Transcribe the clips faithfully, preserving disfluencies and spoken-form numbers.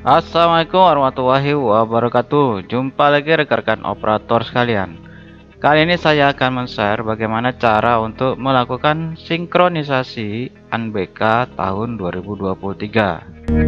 Assalamualaikum warahmatullahi wabarakatuh. Jumpa lagi rekan-rekan operator sekalian. Kali ini saya akan men-share bagaimana cara untuk melakukan sinkronisasi A N B K tahun dua ribu dua puluh tiga.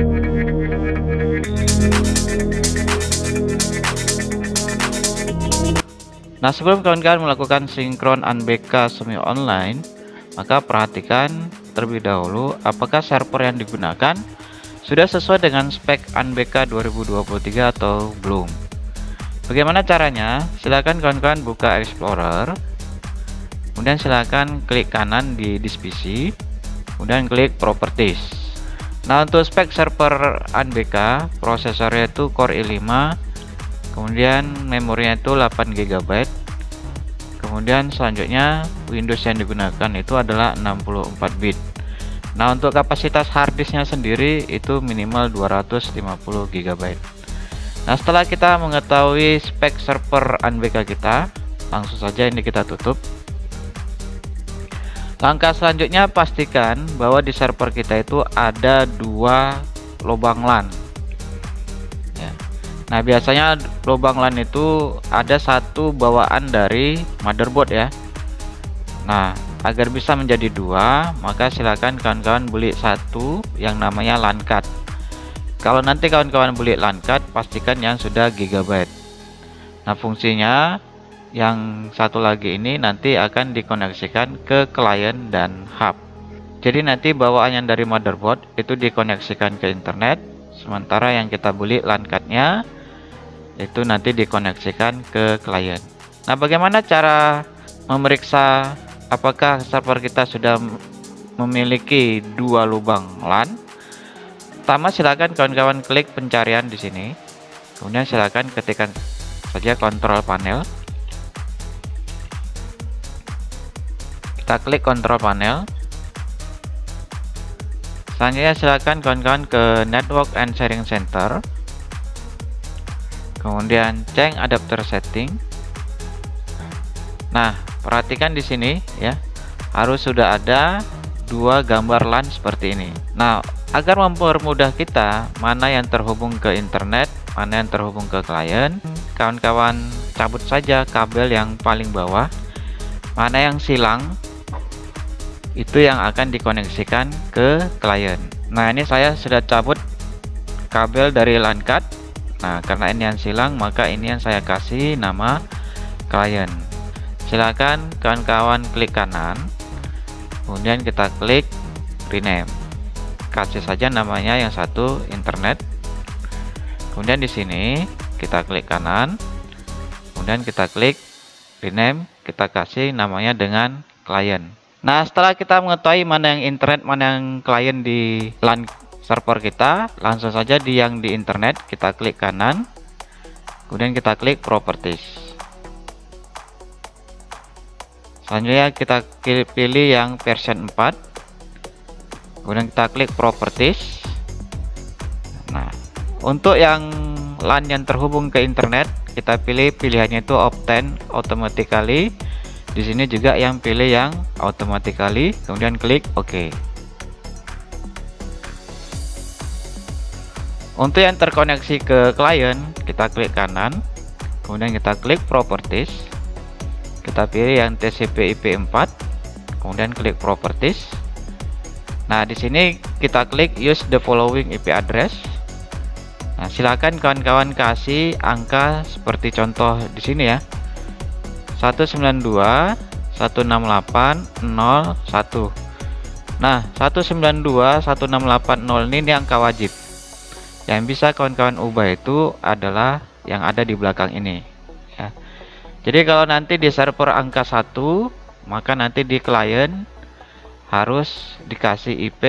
Nah, sebelum kawan-kawan melakukan sinkron A N B K semi online, maka perhatikan terlebih dahulu apakah server yang digunakan sudah sesuai dengan spek A N B K dua ribu dua puluh tiga atau belum. Bagaimana caranya? Silakan kawan-kawan buka Explorer, kemudian silakan klik kanan di disk P C, kemudian klik Properties. Nah, untuk spek server A N B K, prosesornya itu Core i lima, kemudian memorinya itu delapan giga byte, kemudian selanjutnya Windows yang digunakan itu adalah enam puluh empat bit. Nah, untuk kapasitas harddisknya sendiri itu minimal dua ratus lima puluh giga byte. Nah, setelah kita mengetahui spek server A N B K kita, langsung saja ini kita tutup. Langkah selanjutnya, pastikan bahwa di server kita itu ada dua lubang LAN ya. Nah, biasanya lubang LAN itu ada satu bawaan dari motherboard ya. Nah, agar bisa menjadi dua, maka silakan kawan-kawan beli satu yang namanya LAN card. Kalau nanti kawan-kawan beli LAN card, pastikan yang sudah gigabyte. Nah, fungsinya yang satu lagi ini nanti akan dikoneksikan ke klien dan hub. Jadi nanti bawaan yang dari motherboard itu dikoneksikan ke internet, sementara yang kita beli LAN cardnya itu nanti dikoneksikan ke klien. Nah, bagaimana cara memeriksa apakah server kita sudah memiliki dua lubang LAN? Pertama, silakan kawan-kawan klik pencarian di sini. Kemudian silakan ketikkan saja kontrol panel. Kita klik kontrol panel. Selanjutnya silakan kawan-kawan ke Network and Sharing Center. Kemudian change adapter setting. Nah, perhatikan di sini ya, harus sudah ada dua gambar LAN seperti ini. Nah, agar mempermudah kita mana yang terhubung ke internet, mana yang terhubung ke klien, kawan-kawan cabut saja kabel yang paling bawah. Mana yang silang, itu yang akan dikoneksikan ke klien. Nah, ini saya sudah cabut kabel dari LAN card. Nah, karena ini yang silang, maka ini yang saya kasih nama klien. Silakan kawan-kawan klik kanan, kemudian kita klik rename, kasih saja namanya yang satu internet. Kemudian di sini kita klik kanan, kemudian kita klik rename, kita kasih namanya dengan klien. Nah, setelah kita mengetahui mana yang internet, mana yang klien di LAN server kita, langsung saja di yang di internet kita klik kanan, kemudian kita klik properties. Selanjutnya kita pilih yang version empat, kemudian kita klik properties. Nah, untuk yang LAN yang terhubung ke internet, kita pilih pilihannya itu obtain automatically. Di sini juga yang pilih yang automatically, kemudian klik OK. Untuk yang terkoneksi ke klien, kita klik kanan, kemudian kita klik properties. Kita pilih yang T C P I P empat, kemudian klik properties. Nah, di sini kita klik use the following I P address. Nah, silakan kawan-kawan kasih angka seperti contoh di sini ya, satu sembilan dua titik satu enam delapan titik nol satu. Nah, satu sembilan dua titik satu enam delapan titik nol ini, ini angka wajib. Yang bisa kawan-kawan ubah itu adalah yang ada di belakang ini ya. Jadi kalau nanti di server angka satu, maka nanti di klien harus dikasih I P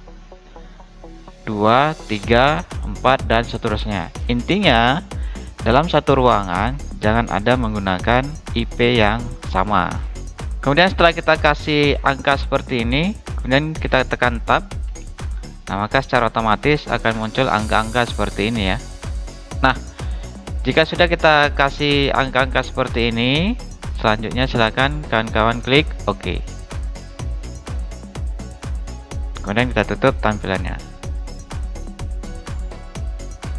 dua, tiga, empat, dan seterusnya. Intinya dalam satu ruangan jangan ada menggunakan I P yang sama. Kemudian setelah kita kasih angka seperti ini, kemudian kita tekan tab. Nah, maka secara otomatis akan muncul angka-angka seperti ini ya. Nah, jika sudah kita kasih angka-angka seperti ini, selanjutnya silakan kawan-kawan klik OK. Kemudian kita tutup tampilannya.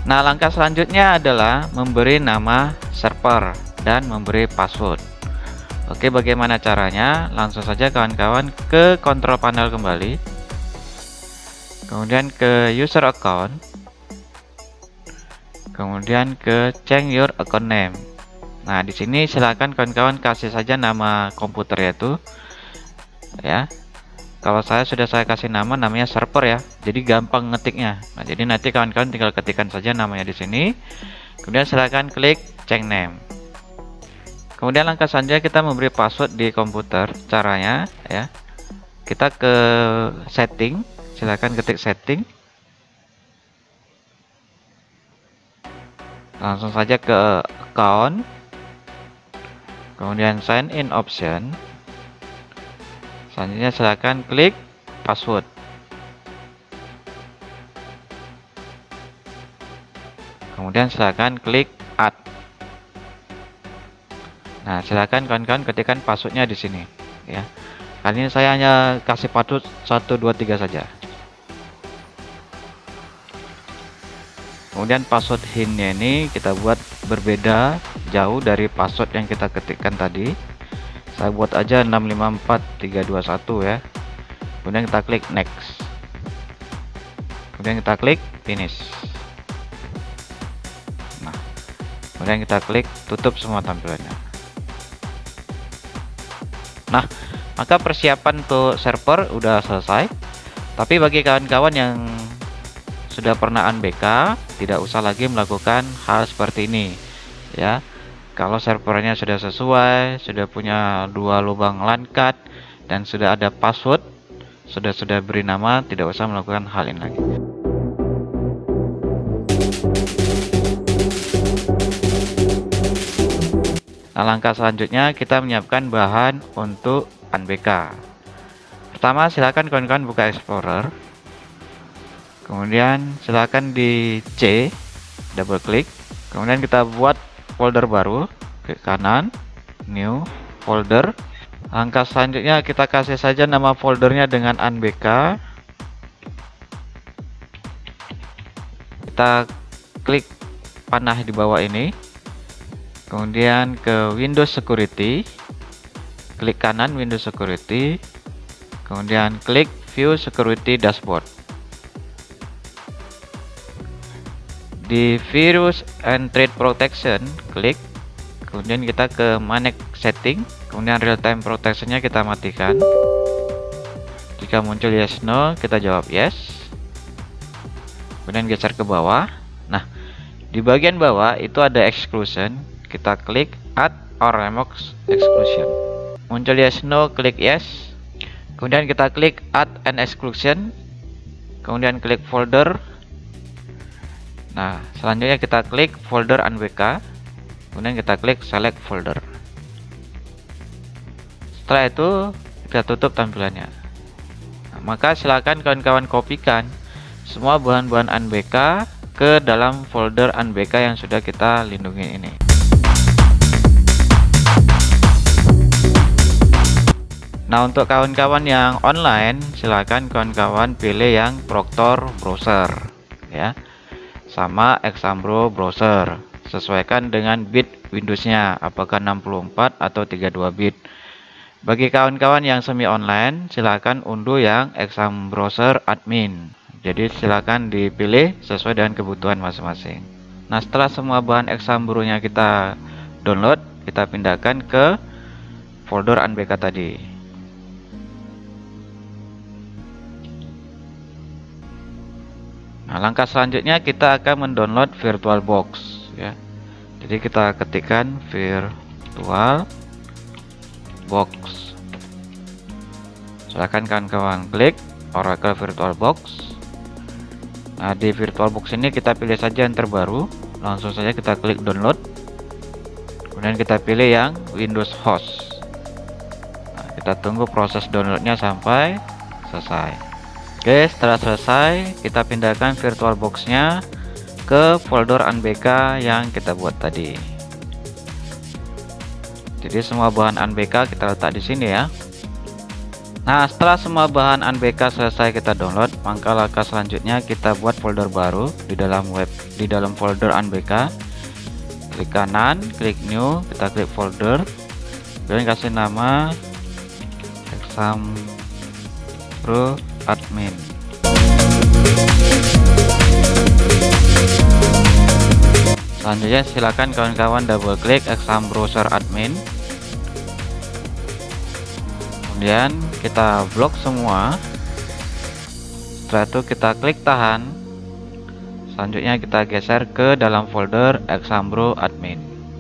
Nah, langkah selanjutnya adalah memberi nama server dan memberi password. Oke, bagaimana caranya? Langsung saja kawan-kawan ke control panel kembali, kemudian ke user account, kemudian ke change your account name. Nah, di sini silakan kawan-kawan kasih saja nama komputer itu, ya. Kalau saya sudah saya kasih nama, namanya server ya, jadi gampang ngetiknya. Nah, jadi nanti kawan-kawan tinggal ketikkan saja namanya di sini, kemudian silakan klik change name. Kemudian langkah selanjutnya kita memberi password di komputer. Caranya ya, kita ke setting, silakan ketik setting, langsung saja ke account, kemudian sign in option. Selanjutnya silakan klik password. Kemudian silakan klik add. Nah, silakan kawan-kawan ketikkan passwordnya di sini ya. Kali ini saya hanya kasih password satu dua tiga saja. Kemudian password hintnya ini kita buat berbeda jauh dari password yang kita ketikkan tadi. Saya buat aja enam lima empat tiga dua satu ya. Kemudian kita klik next. Kemudian kita klik finish. Nah, kemudian kita klik tutup semua tampilannya. Nah, maka persiapan untuk server udah selesai. Tapi bagi kawan-kawan yang sudah pernah U N B K, tidak usah lagi melakukan hal seperti ini ya. Kalau servernya sudah sesuai, sudah punya dua lubang LAN card, dan sudah ada password, sudah sudah beri nama, tidak usah melakukan hal ini lagi. Nah, langkah selanjutnya kita menyiapkan bahan untuk U N B K. Pertama, silakan kawan-kawan buka Explorer. Kemudian silakan di C, double klik. Kemudian kita buat folder baru, klik kanan, new folder. Langkah selanjutnya kita kasih saja nama foldernya dengan U N B K. Kita klik panah di bawah ini. Kemudian ke Windows Security, klik kanan Windows Security, kemudian klik View Security Dashboard. Di Virus and Threat Protection, klik, kemudian kita ke Manage Setting, kemudian Real Time Protection-nya kita matikan. Jika muncul yes no, kita jawab yes. Kemudian geser ke bawah. Nah, di bagian bawah itu ada exclusion. Kita klik add or remove exclusion. Muncul yes no, klik yes. Kemudian kita klik add an exclusion. Kemudian klik folder. Nah, selanjutnya kita klik folder U N B K. Kemudian kita klik select folder. Setelah itu kita tutup tampilannya. Nah, maka silakan kawan-kawan kopikan semua bahan-bahan U N B K ke dalam folder U N B K yang sudah kita lindungi ini. Nah, untuk kawan-kawan yang online, silakan kawan-kawan pilih yang Proctor browser ya, sama Exambro browser. Sesuaikan dengan bit Windows-nya, apakah enam puluh empat atau tiga puluh dua bit. Bagi kawan-kawan yang semi online, silakan unduh yang Exambro browser admin. Jadi silakan dipilih sesuai dengan kebutuhan masing-masing. Nah, setelah semua bahan Exambro-nya kita download, kita pindahkan ke folder U N B K tadi. Nah, langkah selanjutnya kita akan mendownload VirtualBox ya. Jadi kita ketikkan VirtualBox. Silakan kawan-kawan klik Oracle VirtualBox. Nah, di VirtualBox ini kita pilih saja yang terbaru. Langsung saja kita klik download. Kemudian kita pilih yang Windows Host. Nah, kita tunggu proses downloadnya sampai selesai. Oke, setelah selesai kita pindahkan VirtualBox-nya ke folder U N B K yang kita buat tadi. Jadi semua bahan U N B K kita letak di sini ya. Nah, setelah semua bahan Unbk selesai kita download, maka langkah selanjutnya kita buat folder baru di dalam web, di dalam folder Unbk. Klik kanan, klik new, kita klik folder, kemudian kasih nama Exambro admin. Selanjutnya silakan kawan-kawan double klik Exambro admin. Kemudian kita blok semua. Setelah itu kita klik tahan. Selanjutnya kita geser ke dalam folder Exambro admin.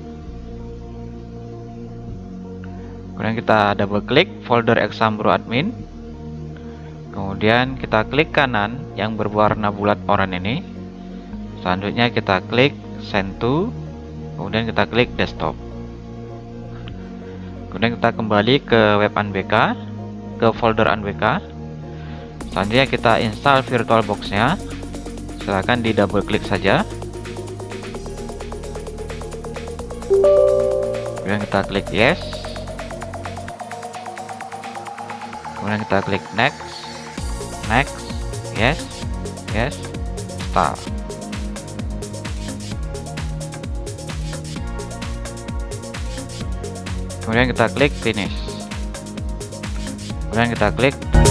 Kemudian kita double klik folder Exambro admin. Kemudian kita klik kanan yang berwarna bulat oranye ini. Selanjutnya kita klik send to. Kemudian kita klik desktop. Kemudian kita kembali ke web Unbk, ke folder Unbk. Selanjutnya kita install VirtualBox-nya. Silahkan di double klik saja. Kemudian kita klik yes. Kemudian kita klik next, next, yes, yes, install. Kemudian kita klik finish. Kemudian kita klik.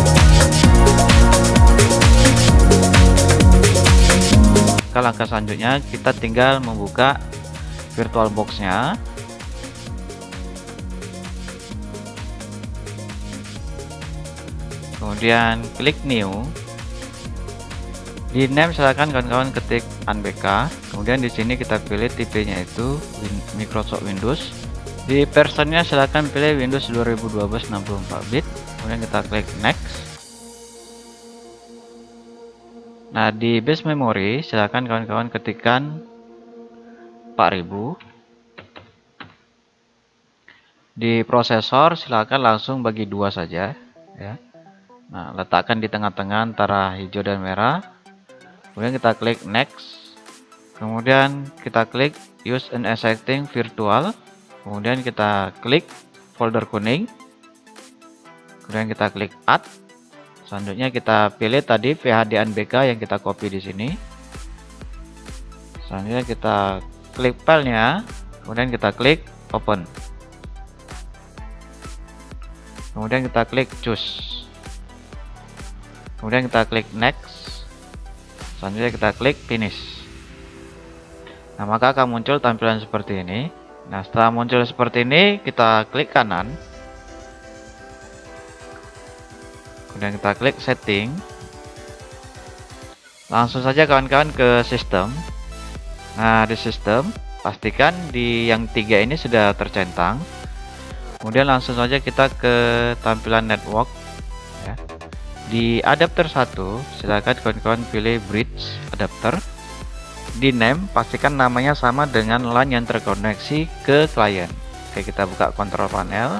Langkah selanjutnya kita tinggal membuka VirtualBox-nya. Kemudian klik new. Di name silakan kawan-kawan ketik Unbk. Kemudian di sini kita pilih tipenya itu Microsoft Windows. Di versionnya silahkan pilih Windows dua ribu dua belas enam puluh empat bit. Kemudian kita klik next. Nah, di base memory silahkan kawan-kawan ketikkan empat ribu. Di prosesor silahkan langsung bagi dua saja ya. Nah, letakkan di tengah-tengah antara hijau dan merah. Kemudian kita klik next. Kemudian kita klik use an existing virtual. Kemudian kita klik folder kuning. Kemudian kita klik add. Selanjutnya kita pilih tadi V H D Unbk yang kita copy di sini. Selanjutnya kita klik filenya. Kemudian kita klik open. Kemudian kita klik choose. Kemudian kita klik next. Selanjutnya kita klik finish. Nah, maka akan muncul tampilan seperti ini. Nah, setelah muncul seperti ini, kita klik kanan. Kemudian kita klik setting. Langsung saja kawan-kawan ke sistem. Nah, di sistem, pastikan di yang tiga ini sudah tercentang. Kemudian langsung saja kita ke tampilan network. Ya. Di adapter satu, silakan kawan-kawan pilih bridge adapter. Di name pastikan namanya sama dengan LAN yang terkoneksi ke klien. Oke, kita buka control panel,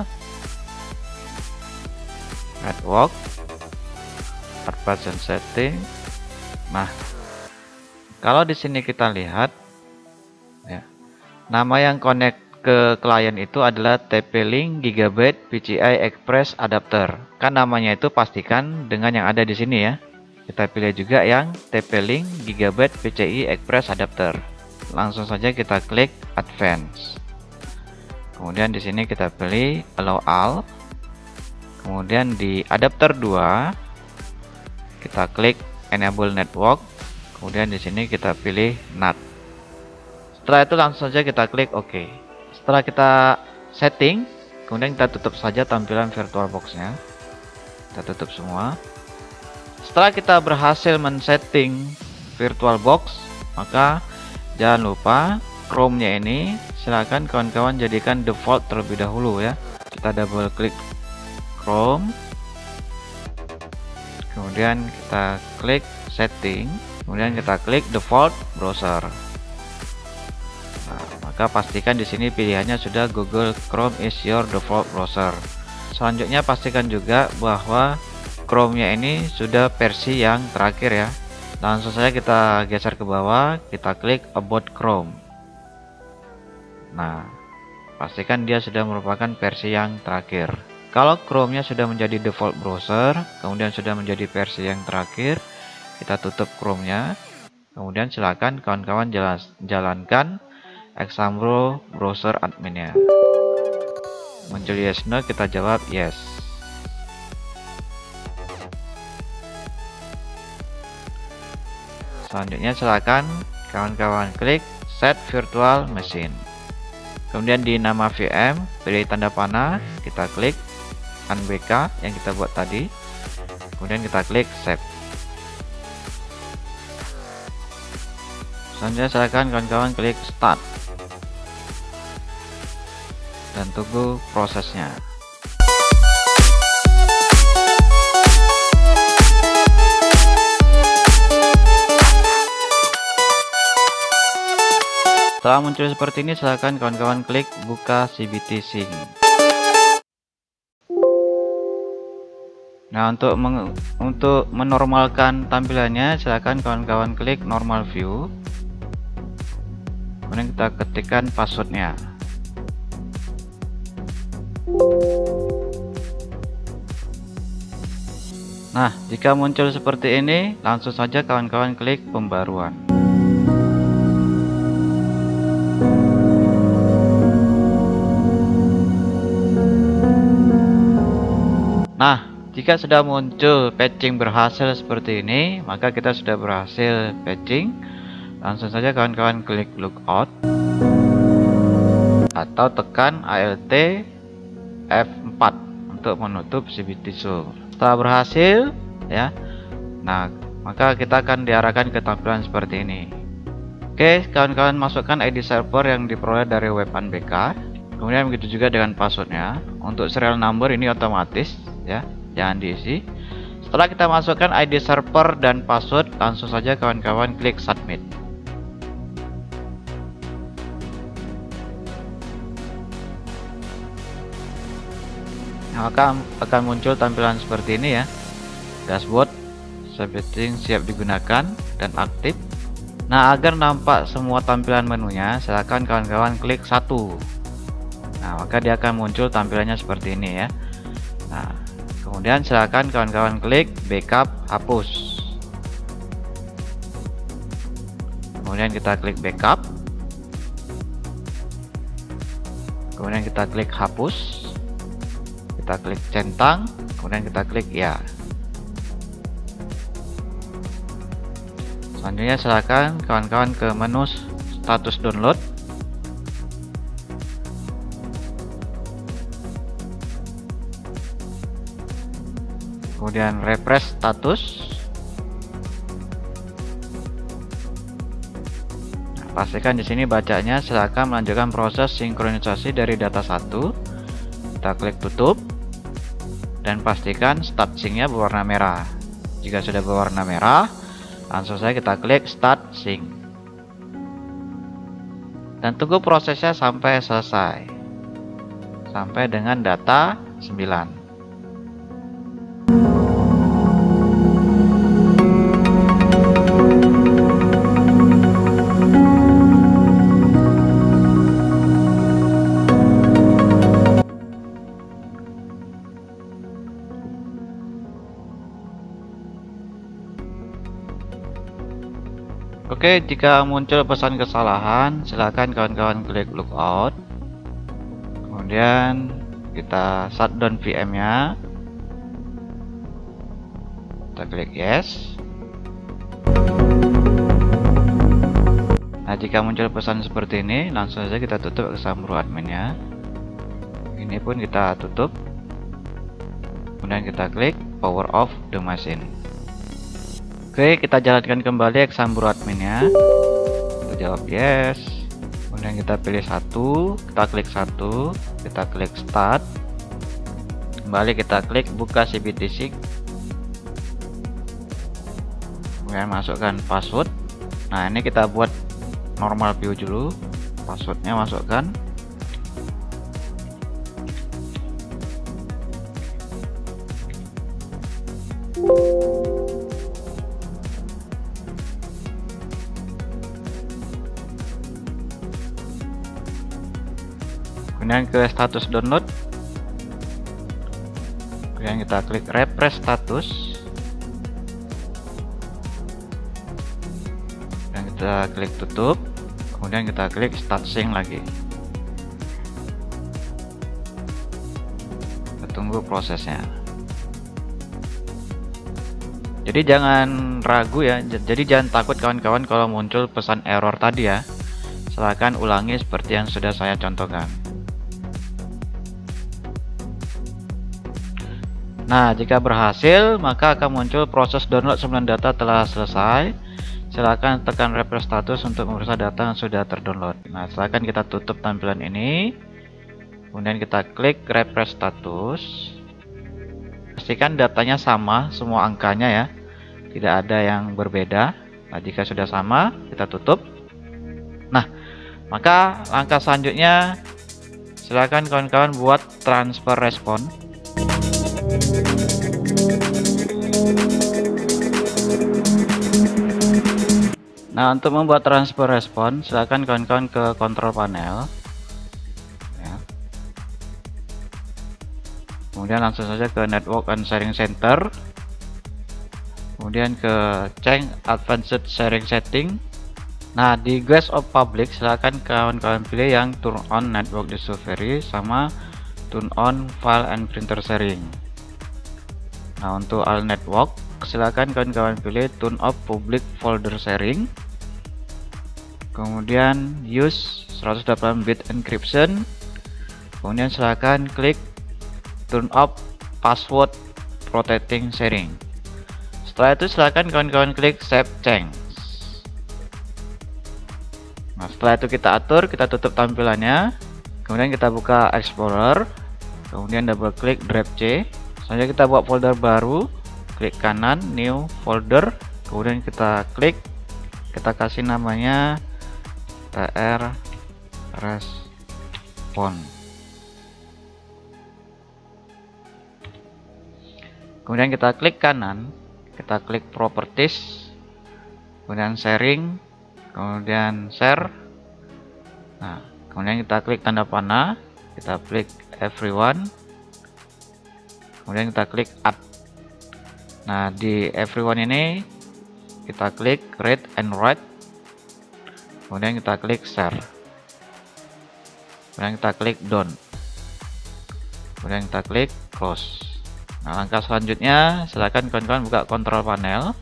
network, advanced setting. Nah, kalau di sini kita lihat ya, nama yang connect ke klien itu adalah T P-Link Gigabit P C I Express Adapter. Kan namanya itu pastikan dengan yang ada di sini ya. Kita pilih juga yang T P-Link Gigabit P C I Express Adapter. Langsung saja kita klik Advance. Kemudian di sini kita pilih Allow All. Kemudian di adapter dua kita klik Enable Network. Kemudian di sini kita pilih N A T. Setelah itu langsung saja kita klik OK. Setelah kita setting, kemudian kita tutup saja tampilan VirtualBox-nya. Kita tutup semua. Setelah kita berhasil men-setting VirtualBox, maka jangan lupa Chrome-nya ini silakan kawan-kawan jadikan default terlebih dahulu ya. Kita double klik Chrome. Kemudian kita klik setting, kemudian kita klik default browser. Nah, maka pastikan di sini pilihannya sudah Google Chrome is your default browser. Selanjutnya pastikan juga bahwa Chrome-nya ini sudah versi yang terakhir ya. Langsung saja kita geser ke bawah, kita klik About Chrome. Nah, pastikan dia sudah merupakan versi yang terakhir. kalau Chrome-nya sudah menjadi default browser, kemudian sudah menjadi versi yang terakhir, kita tutup Chrome-nya. Kemudian silakan kawan-kawan jalankan Exambro browser adminnya. Muncul yes no, kita jawab yes. Selanjutnya silakan kawan-kawan klik set virtual machine. Kemudian di nama V M, pilih tanda panah, kita klik N B K yang kita buat tadi. Kemudian kita klik save. Selanjutnya silakan kawan-kawan klik start dan tunggu prosesnya. Setelah muncul seperti ini, silakan kawan-kawan klik buka C B T Sync. Nah, untuk meng untuk menormalkan tampilannya, silakan kawan-kawan klik normal view. Kemudian kita ketikkan passwordnya. Nah, jika muncul seperti ini, langsung saja kawan-kawan klik pembaruan. Nah, jika sudah muncul patching berhasil seperti ini, maka kita sudah berhasil patching. Langsung saja kawan-kawan klik logout atau tekan Alt F empat untuk menutup C B T Show. Setelah berhasil, ya, nah maka kita akan diarahkan ke tampilan seperti ini. Oke, kawan-kawan masukkan I D server yang diperoleh dari web N B K. Kemudian begitu juga dengan passwordnya. Untuk serial number ini otomatis, ya, jangan diisi. Setelah kita masukkan I D server dan password, langsung saja kawan-kawan klik submit. Maka akan muncul tampilan seperti ini, ya, dashboard setting siap digunakan dan aktif. Nah, agar nampak semua tampilan menunya, silakan kawan-kawan klik satu. Nah, maka dia akan muncul tampilannya seperti ini, ya. Nah, kemudian silakan kawan-kawan klik backup hapus. Kemudian kita klik backup. Kemudian kita klik hapus. Kita klik centang, kemudian kita klik ya. Selanjutnya silakan kawan-kawan ke menu status download. Kemudian refresh status. Nah, pastikan di sini bacanya. Silakan melanjutkan proses sinkronisasi dari data satu. Kita klik tutup dan pastikan start sync-nya berwarna merah. Jika sudah berwarna merah, langsung saja kita klik start sync dan tunggu prosesnya sampai selesai, sampai dengan data sembilan. Oke, jika muncul pesan kesalahan, silakan kawan-kawan klik logout. Kemudian kita shutdown V M-nya. Kita klik yes. Nah, jika muncul pesan seperti ini, langsung saja kita tutup Exambro adminnya. Ini pun kita tutup. Kemudian kita klik power off the machine. Oke, kita jalankan kembali Exambro adminnya. Kita jawab yes. Kemudian kita pilih satu, kita klik satu, kita klik start. Kembali kita klik buka C B T Sync. Kemudian masukkan password. Nah, ini kita buat normal view dulu. Passwordnya masukkan. Kemudian ke status download. kemudian kita klik refresh status, dan kita klik tutup, kemudian kita klik start sync lagi. Kita tunggu prosesnya. Jadi jangan ragu ya, jadi jangan takut kawan-kawan kalau muncul pesan error tadi ya. Silahkan ulangi seperti yang sudah saya contohkan. Nah, jika berhasil, maka akan muncul proses download sembilan data telah selesai. Silahkan tekan refresh status untuk memeriksa data yang sudah terdownload. Nah, silahkan kita tutup tampilan ini. Kemudian kita klik refresh status. Pastikan datanya sama, semua angkanya ya, tidak ada yang berbeda. Nah, jika sudah sama, kita tutup. Nah, maka langkah selanjutnya, silakan kawan-kawan buat transfer respon. Nah, untuk membuat transfer respon, silakan kawan-kawan ke control panel. Kemudian langsung saja ke Network and Sharing Center, kemudian ke Change Advanced Sharing Setting. Nah, di Guest of Public silakan kawan-kawan pilih yang Turn on Network Discovery sama Turn on File and Printer Sharing. Nah, untuk all network silakan kawan-kawan pilih Turn off Public Folder Sharing, kemudian Use seratus delapan bit Encryption, kemudian silakan klik Turn off Password Protecting Sharing. Setelah itu silakan kawan-kawan klik Save Change. Nah, setelah itu kita atur, kita tutup tampilannya, kemudian kita buka Explorer, kemudian double klik Drive C. Selanjutnya kita buat folder baru, klik kanan New Folder, kemudian kita klik, kita kasih namanya T R Respon. Kemudian kita klik kanan, kita klik Properties, kemudian Sharing, kemudian Share. Nah, kemudian kita klik tanda panah, kita klik Everyone, kemudian kita klik Add. Nah, di Everyone ini kita klik Read and Write, kemudian kita klik Share, kemudian kita klik Done, kemudian kita klik Close. Nah, langkah selanjutnya silakan kawan-kawan buka kontrol panel,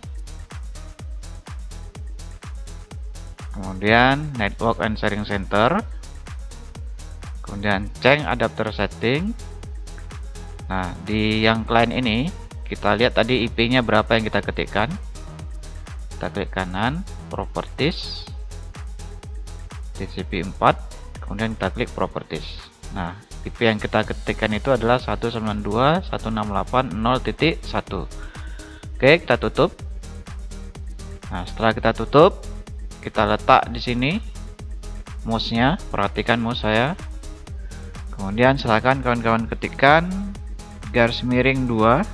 kemudian Network and Sharing Center, kemudian Change Adapter Setting. Nah, di yang klien ini kita lihat tadi I P-nya berapa yang kita ketikkan. Kita klik kanan, Properties, T C P empat, kemudian kita klik Properties. Nah, I P yang kita ketikkan itu adalah seratus sembilan puluh dua titik seratus enam puluh delapan titik nol titik satu. Oke, kita tutup. Nah, setelah kita tutup, kita letak di sini mouse-nya. Perhatikan mouse saya. Kemudian silakan kawan-kawan ketikkan garis miring dua.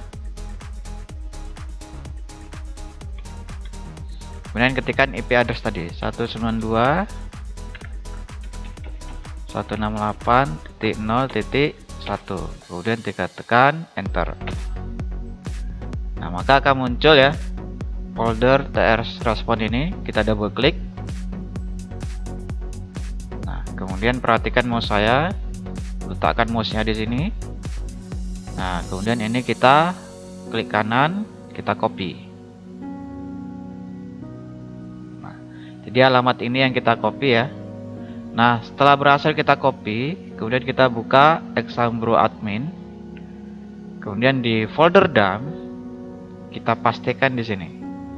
Kemudian ketikkan I P address tadi seratus sembilan puluh dua titik seratus enam puluh delapan titik nol titik satu, kemudian kita tekan enter. Nah, maka akan muncul ya folder T R Respon ini. Kita double klik. Nah, kemudian perhatikan mouse saya, letakkan mouse-nya di sini. Nah, kemudian ini kita klik kanan, kita copy. Nah, jadi alamat ini yang kita copy ya. Nah, setelah berhasil kita copy, kemudian kita buka Exambro admin, kemudian di folder dump kita pastikan di sini.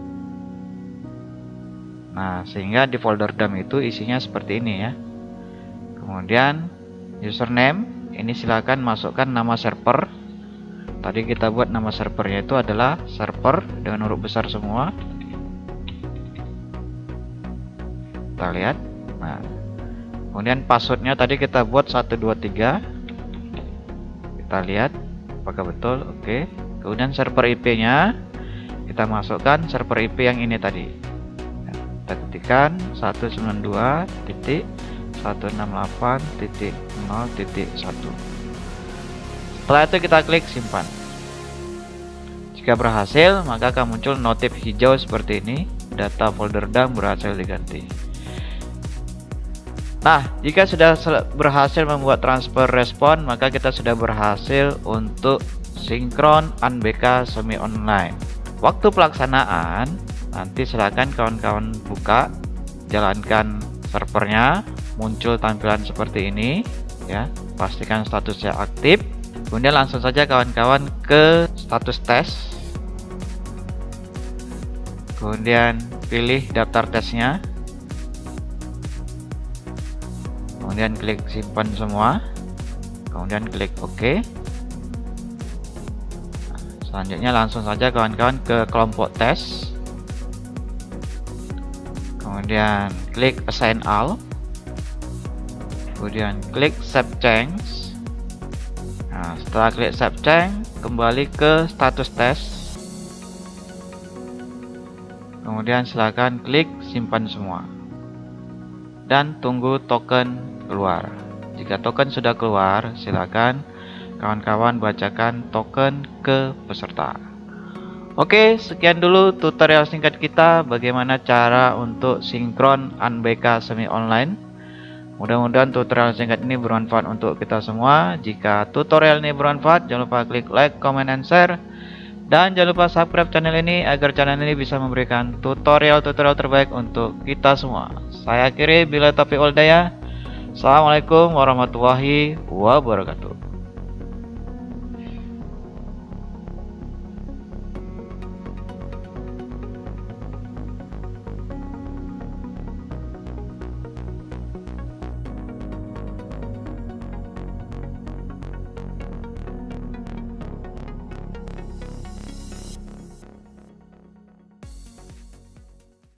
Nah, sehingga di folder dump itu isinya seperti ini ya. Kemudian username ini silakan masukkan nama server. Tadi kita buat nama servernya itu adalah server dengan huruf besar semua. Kita lihat. Nah, kemudian passwordnya tadi kita buat satu dua tiga. Kita lihat apakah betul. Oke. Kemudian server I P-nya kita masukkan server I P yang ini tadi. Nah, kita ketikkan seratus sembilan puluh dua titik seratus enam puluh delapan titik nol titik satu. Setelah itu kita klik simpan. Jika berhasil, maka akan muncul notif hijau seperti ini, data folder dump berhasil diganti. Nah, jika sudah berhasil membuat transfer respon, maka kita sudah berhasil untuk sinkron U N B K semi online. Waktu pelaksanaan, nanti silakan kawan-kawan buka, jalankan servernya, muncul tampilan seperti ini ya, pastikan statusnya aktif. Kemudian langsung saja kawan-kawan ke status tes, kemudian pilih daftar tesnya, kemudian klik simpan semua, kemudian klik OK. Selanjutnya langsung saja kawan-kawan ke kelompok tes, kemudian klik assign all, kemudian klik save change. Nah, setelah klik save change, kembali ke status tes, kemudian silakan klik simpan semua dan tunggu token keluar. Jika token sudah keluar, silakan kawan-kawan bacakan token ke peserta. Oke, sekian dulu tutorial singkat kita bagaimana cara untuk sinkron U N B K semi online. Mudah-mudahan tutorial singkat ini bermanfaat untuk kita semua. Jika tutorial ini bermanfaat, jangan lupa klik like, comment, and share. Dan jangan lupa subscribe channel ini agar channel ini bisa memberikan tutorial-tutorial terbaik untuk kita semua. Saya akhiri bila taufiq wal hidayah. Assalamualaikum warahmatullahi wabarakatuh.